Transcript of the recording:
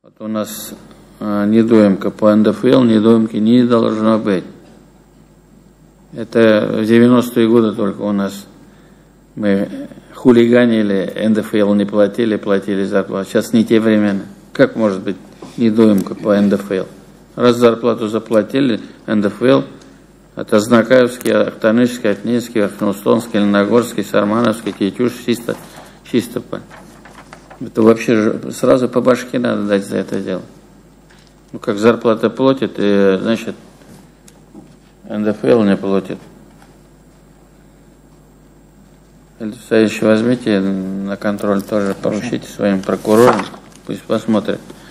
Вот у нас недоимка по НДФЛ, недоимки не должно быть. Это в 90-е годы только у нас мы хулиганили, НДФЛ не платили, платили зарплату. Сейчас не те времена. Как может быть недоимка по НДФЛ? Раз зарплату заплатили, НДФЛ, это Знакаевский, Актанышский, Отнинский, Верхнеустонский, Леногорский, Сармановский, Тетюш, Чистополь. Это вообще сразу по башке надо дать за это дело. Ну, как зарплата платит, и, значит, НДФЛ не платит. Следующее возьмите на контроль тоже, поручите своим прокурорам, пусть посмотрят.